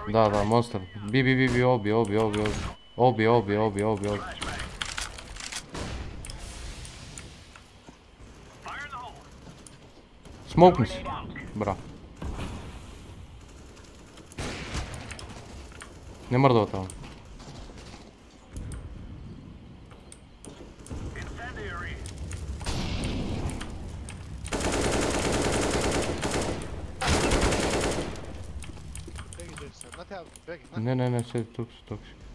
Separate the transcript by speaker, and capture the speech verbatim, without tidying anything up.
Speaker 1: Da, da, monster. Bi, bi, bi, bi, obi, obi, obi, obi. Obi, obi, obi, obi, obi. Smoke si. Bra. Ne mrda tamo.
Speaker 2: Begi, Jason, not have, begi,
Speaker 1: Ne, ne, ne, sjedi tu, tu.